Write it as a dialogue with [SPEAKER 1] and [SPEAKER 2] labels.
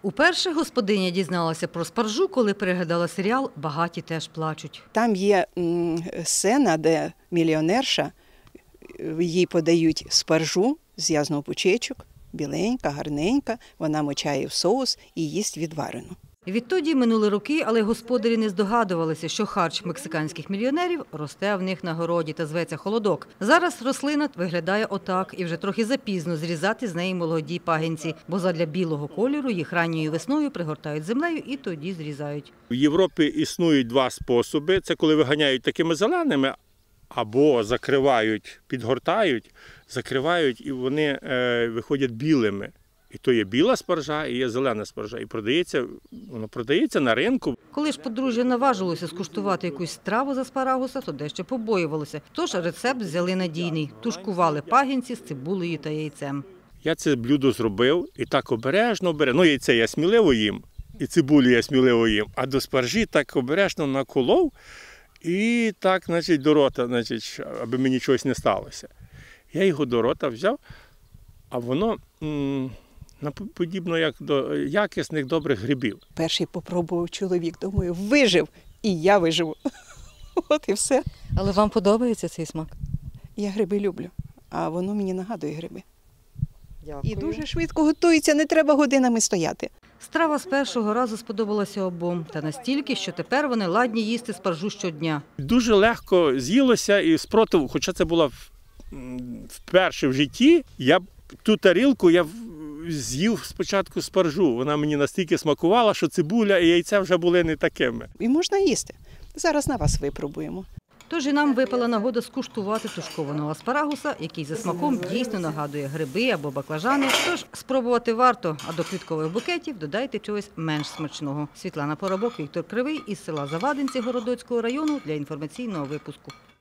[SPEAKER 1] Уперше господиня дізналася про спаржу, коли переглядала серіал «Багаті теж плачуть».
[SPEAKER 2] Там є сцена, де мільйонерша, їй подають спаржу з язного-пучечок, біленька, гарненька, вона мочає в соус і їсть відварену.
[SPEAKER 1] Відтоді минули роки, але господарі не здогадувалися, що харч мексиканських мільйонерів росте в них на городі та зветься холодок. Зараз рослина виглядає отак і вже трохи запізно зрізати з неї молоді пагінці, бо задля білого кольору їх ранньою весною пригортають землею і тоді зрізають.
[SPEAKER 3] В Європі існують два способи. Це коли виганяють такими зеленими, або закривають, підгортають, закривають і вони виходять білими. І то є біла спаржа, і є зелена спаржа. І воно продається на ринку.
[SPEAKER 1] Коли ж подружжя наважилося скуштувати якусь страву з аспарагуса, то дещо побоювалося. Тож рецепт взяли надійний. Тушкували пагінці з цибулею та яйцем.
[SPEAKER 3] Я це блюдо зробив і так обережно. Яйце я сміливо їм, і цибулю я сміливо їм. А до спаржі так обережно наколов і так, до рота, аби мені чогось не сталося. Я його до рота взяв, а воно подібно як до якісних добрих грибів.
[SPEAKER 2] Перший попробував чоловік, думаю, вижив, і я виживу. От і все.
[SPEAKER 1] Але вам подобається цей смак?
[SPEAKER 2] Я гриби люблю, а воно мені нагадує гриби.
[SPEAKER 1] Дякую.
[SPEAKER 2] І дуже швидко готується, не треба годинами стояти.
[SPEAKER 1] Страва з першого разу сподобалася обом. Та настільки, що тепер вони ладні їсти спаржу щодня.
[SPEAKER 3] Дуже легко з'їлося і спротив, хоча це було вперше в житті, ту тарілку я з'їв спочатку спаржу. Вона мені настільки смакувала, що цибуля і яйця вже були не такими.
[SPEAKER 2] І можна їсти. Зараз на вас випробуємо.
[SPEAKER 1] Тож і нам випала нагода скуштувати тушкованого аспарагуса, який за смаком дійсно нагадує гриби або баклажани. Тож спробувати варто, а до квіткових букетів додайте чогось менш смачного. Світлана Поробок, Віктор Кривий із села Завадинці Городоцького району для інформаційного випуску.